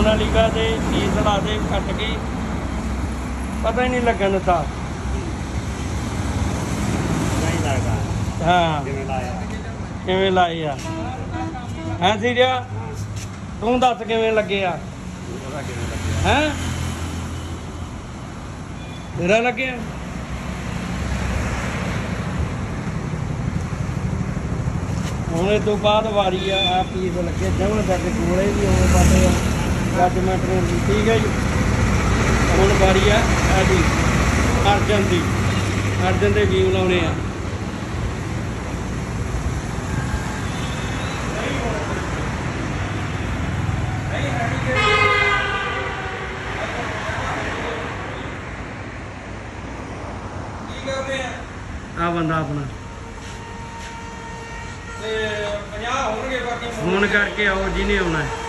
ਸੋਨਾਲੀਕਾ ਦੇ ਫੀਸ ਲਾ ਦੇ ਕੱਟ ਗਈ, ਪਤਾ ਹੀ ਨਹੀਂ ਲੱਗਣ ਦਿੱਤਾ। ਨਹੀਂ ਲੱਗਦਾ ਹਾਂ ਕਿਵੇਂ ਲਾਇਆ, ਕਿਵੇਂ ਲਾਏ ਆ ਹੈ ਸੀਰਿਆ? ਤੂੰ ਦੱਸ ਕਿਵੇਂ ਲੱਗੇ ਆ? ਉਹਦਾ ਕਿਵੇਂ ਲੱਗਿਆ? ਹੈ ਤੇਰਾ ਲੱਗਿਆ? ਹੁਣ ਇਹ ਤੋਂ ਬਾਅਦ ਵਾਰੀ ਆ ਪੀਸ ਲੱਗੇ ਜਮਾਂ ਸਾਡੇ ਕੋਲੇ ਵੀ ਹੋਵੇ ਪਾਤੇ ਜੱਜਮੈਂਟ ਨੂੰ। ਠੀਕ ਹੈ ਜੀ, ਹੁਣ ਵਾਰੀ ਆ ਸਾਡੀ ਅਰਜਨ ਦੀ। ਅਰਜਨ ਦੇ ਵੀਊ ਲਾਉਣੇ ਆ। ਆ ਬੰਦਾ ਆਪਣਾ ਤੇ 50 ਹੋਣਗੇ, ਬਾਕੀ ਫੋਨ ਕਰਕੇ ਆਓ ਜਿਹਨੇ ਆਉਣਾ ਹੈ।